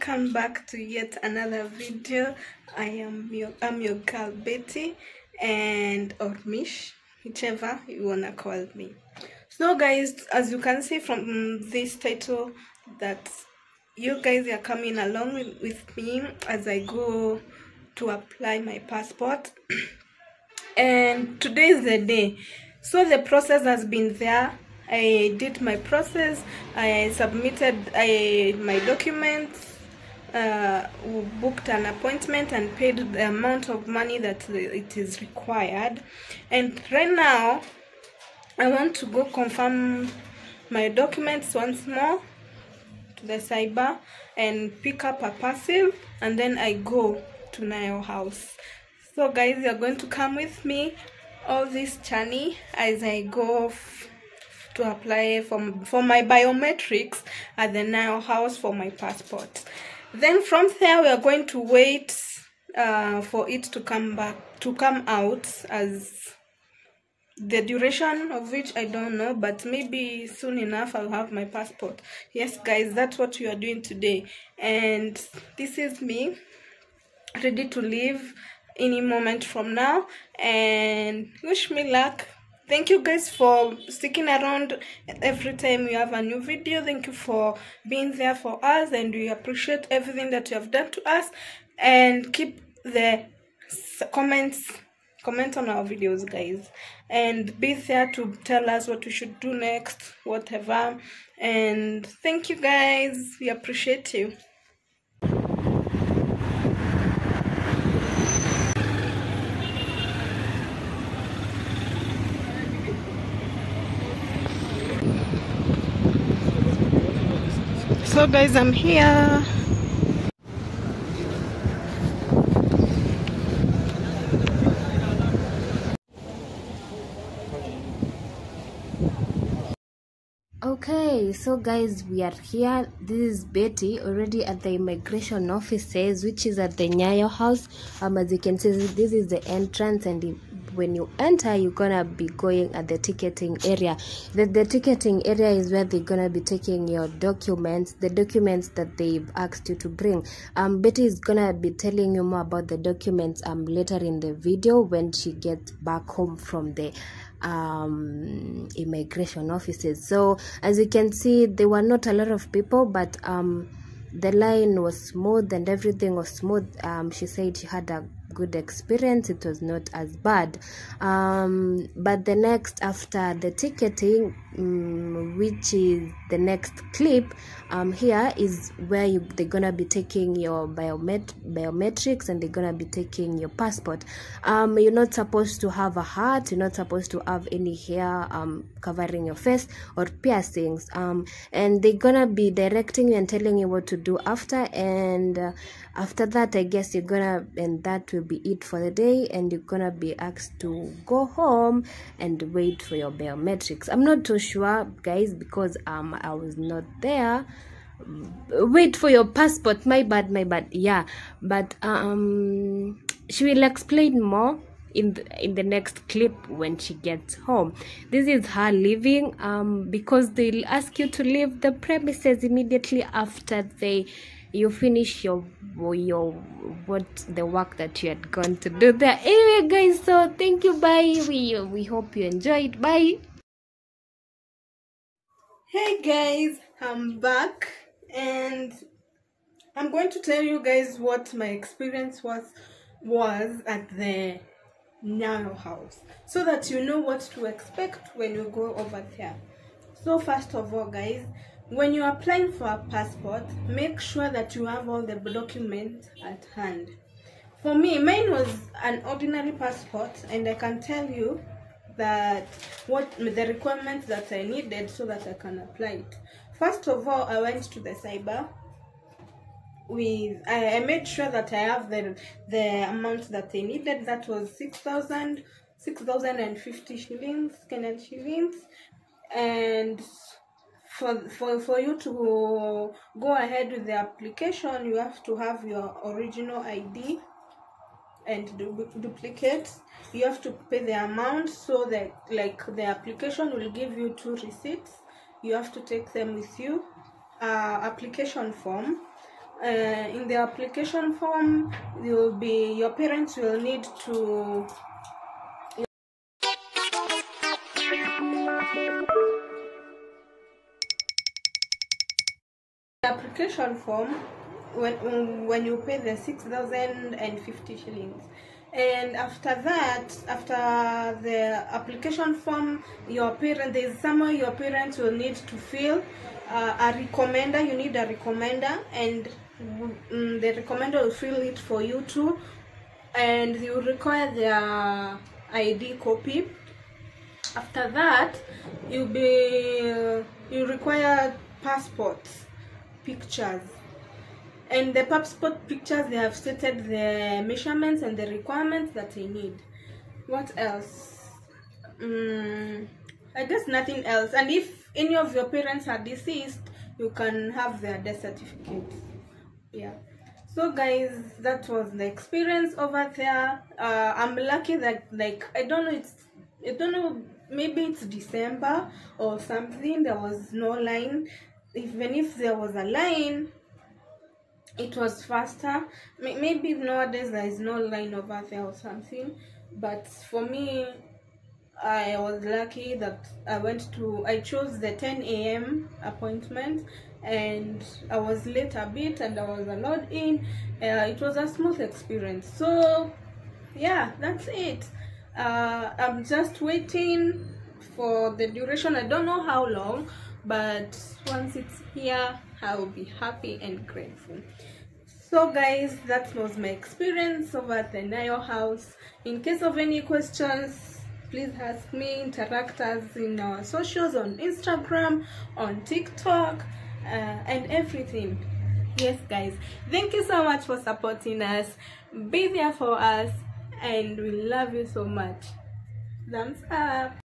welcome back to yet another video. I'm your girl Betty, or Mish, whichever you wanna call me. So guys, as you can see from this title, that you guys are coming along with me as I go to apply my passport. And today is the day. So the process has been there. I did my process. I submitted my documents, booked an appointment and paid the amount of money that it is required. And right now I want to go confirm my documents once more to the cyber and pick up a passive, and then I go to Nyayo house. So guys, you are going to come with me all this journey as I go to apply for my biometrics at the Nyayo house for my passport. Then from there we are going to wait for it to come out, as the duration of which I don't know, but maybe soon enough I'll have my passport. Yes guys, that's what we are doing today, and this is me ready to leave any moment from now. And wish me luck. Thank you guys for sticking around every time we have a new video. Thank you for being there for us, and we appreciate everything that you have done to us. And keep the comment on our videos, guys, and be there to tell us what we should do next, whatever. And thank you guys, we appreciate you. So guys, I'm here. Okay, so guys, we are here. This is Betty, already at the immigration offices, which is at the Nyayo house. As you can see, this is the entrance, and when you enter, you're gonna be going at the ticketing area. The ticketing area is where they're gonna be taking your documents, the documents that they've asked you to bring. Betty is gonna be telling you more about the documents later in the video when she gets back home from the immigration offices. So as you can see, there were not a lot of people, but the line was smooth and everything was smooth. She said she had a good experience. It was not as bad, but the next after the ticketing, which is the next clip, here is where they're gonna be taking your biometrics, and they're gonna be taking your passport. You're not supposed to have a hat, you're not supposed to have any hair covering your face or piercings, and they're gonna be directing you and telling you what to do after. And after that, I guess you're gonna, and that will be it for the day, and you're gonna be asked to go home and wait for your biometrics. I'm not too sure, guys, because I was not there. Wait for your passport, my bad. Yeah, but she will explain more in the next clip when she gets home. This is her leaving, because they'll ask you to leave the premises immediately after you finish the work that you had gone to do there. Anyway guys, so thank you, bye. We hope you enjoyed. Bye. Hey guys, I'm back, and I'm going to tell you guys what my experience was at the Nyayo house, so that you know what to expect when you go over there. So first of all, guys, when you're applying for a passport, make sure that you have all the documents at hand. For me, mine was an ordinary passport, and I can tell you that what the requirements that I needed so that I can apply it. First of all, I went to the cyber. I made sure that I have the amount that they needed. That was 6,050 shillings, Kenyan shillings. And for you to go ahead with the application, you have to have your original ID and duplicates. You have to pay the amount, so that the application will give you 2 receipts. You have to take them with you. Application form, in the application form, your parents will need to application form when you pay the 6,050 shillings. And after that, after the application form, there's somewhere your parents will need to fill a recommender. You need a recommender, and the recommender will fill it for you too, and you require their ID copy. After that, you require passports pictures, and the passport pictures, they have stated the measurements and the requirements that they need. What else? I guess nothing else. And if any of your parents are deceased, you can have their death certificates. Yeah. So guys, that was the experience over there. I'm lucky that, like, I don't know, maybe it's December or something, there was no line. Even if there was a line, it was faster. Maybe nowadays there is no line over there or something, but for me, I was lucky that I chose the 10 a.m. appointment, and I was late a bit and I was allowed in. It was a smooth experience. So yeah, that's it. I'm just waiting for the duration. I don't know how long, but once it's here, I will be happy and grateful. So guys, that was my experience over at the Nyayo house. In case of any questions, please ask me. Interact us in our socials, on Instagram, on TikTok, and everything. Yes guys, thank you so much for supporting us. Be there for us, and we love you so much. Thumbs up.